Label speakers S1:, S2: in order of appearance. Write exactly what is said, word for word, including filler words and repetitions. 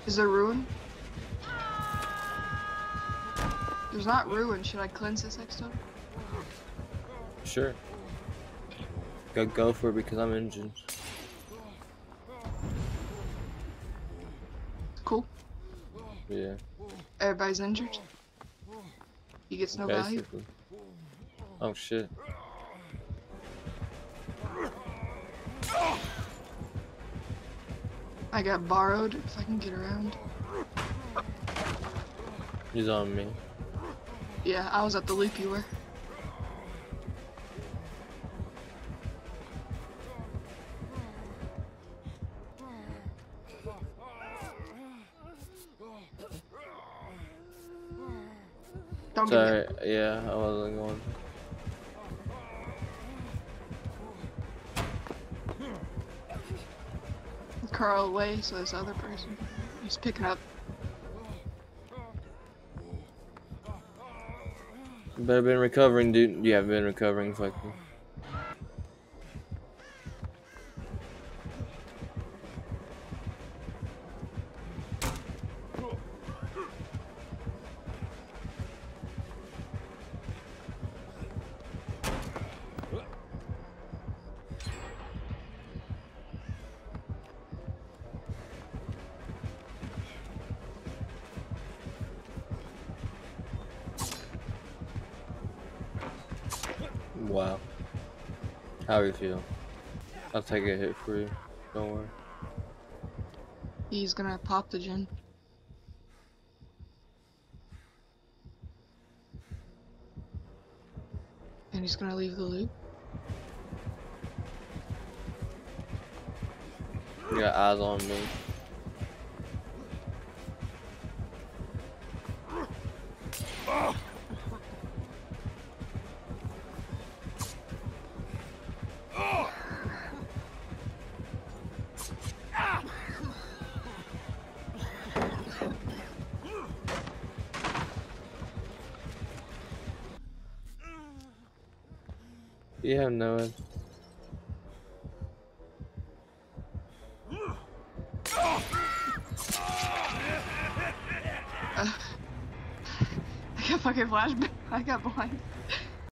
S1: Is there ruin? There's not ruin. Should I cleanse this next time?
S2: Sure. Go go for it because I'm injured.
S1: Cool.
S2: Yeah.
S1: Everybody's injured. He gets no value.
S2: Basically. Oh shit.
S1: I got borrowed if I can get around.
S2: He's on me.
S1: Yeah, I was at the loop you were. Don't
S2: Sorry,
S1: get me.
S2: yeah, I wasn't going.
S1: Curl away so this other person is picking up.
S2: Better been recovering, dude. Yeah, I've been recovering. Fucking. Wow. How do you feel? I'll take a hit for you. Don't worry.
S1: He's gonna pop the gen. And he's gonna leave the loop.
S2: You got eyes on me. You have no one.
S1: Uh, I got fucking flashback. I got blind.